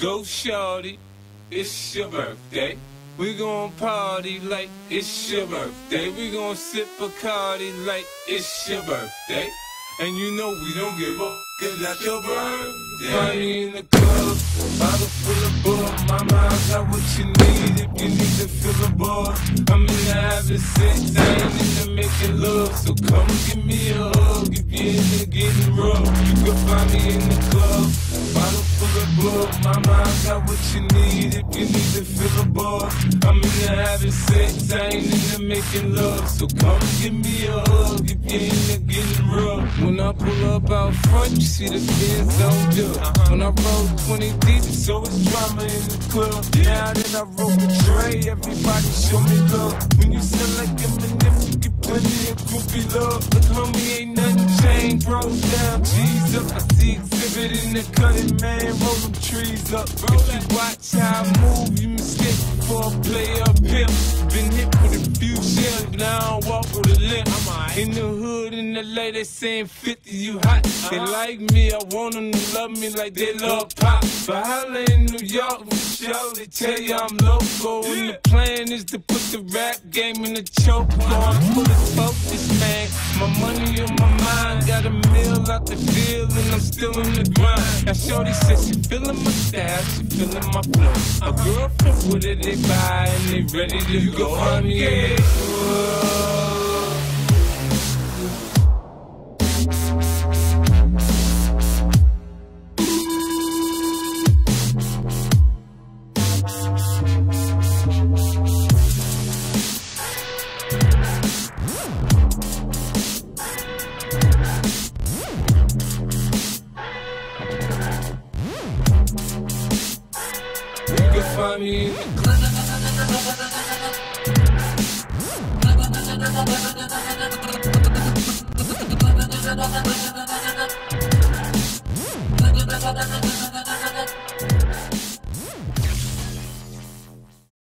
go shorty, it's your birthday. We gon' party like it's your birthday. We gon' sip Bacardi like it's your birthday. And you know we don't give up, cause that's your birthday. Find me in the club, bottle full of bug. Mama, I got what you need if you need to fill a bar. I'm into having sex, I ain't into making love. So come give me a hug if you're into getting rough. You can find me in the club, bottle full of bug. Mama, I got what you need if you need to fill a bar. I'm into having sex, I ain't into making love. So come give me a hug if you're into getting rough. When I pull up out front, you see the Benz on dub. When I roll 20 deep, it's always drama in the club. Now that I roll the tray, everybody show me love. When you sell like Eminem, you get plenty of groupie love. Look, homie, ain't nothing changed. Rolls down, G's up. I see exhibit in the cutting, man. Roll them trees up. If you watch how I move, you mistake before I play up pimp. Been hit with a few shells, now I don't walk with a limp. In the hood, in LA, they saying 50, you hot. They like me, I want them to love me like they love pop. But holla in New York, with show, they tell you I'm local. And the plan is to put the rap game in the choke. I'm full of focus, man. My money on my mind, got a meal out the deal, and I'm still in the grind. Now shorty says she feeling my style, she feeling my flow. A girlfriend with it, they buy, and they ready to go. Find me in the club. Find me in the club.